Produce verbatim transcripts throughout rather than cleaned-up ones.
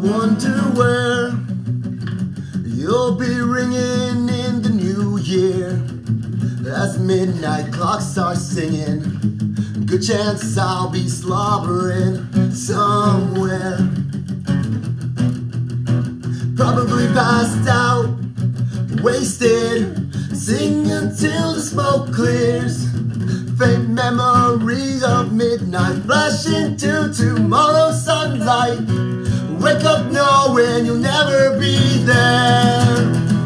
wonder where you'll be ringing in the new year. As midnight clocks start singing, good chance I'll be slobbering somewhere. Probably passed out, wasted, singing till the smoke clears. Faint memories of midnight flash into tomorrow's sunlight. Wake up knowing you'll never be there.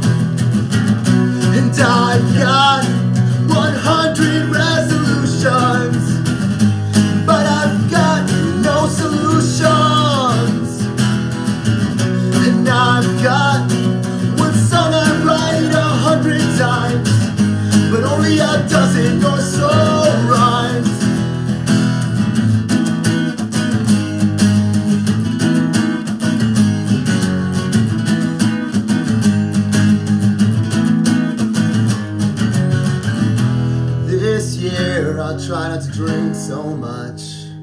And I've got one hundred resolutions, but I've got no solutions. And I've got one song I write a hundred times, but only a dozen or so rhymes. This year I'll try not to drink so much.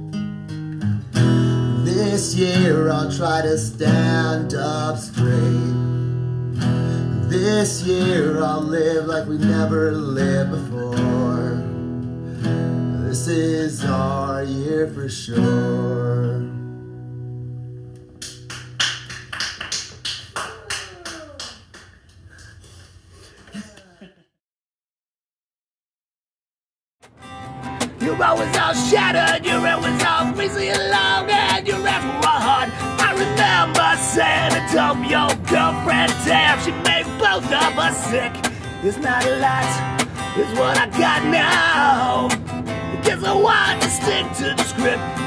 This year I'll try to stand up straight. This year I'll live like we never lived before. This is our year for sure. Your road was all shattered, your head was all greasy and long, and your ever hard. I remember saying I told your girlfriend, damn, she made both of us sick. It's not a lot, it's what I got now. Guess I want to stick to the script.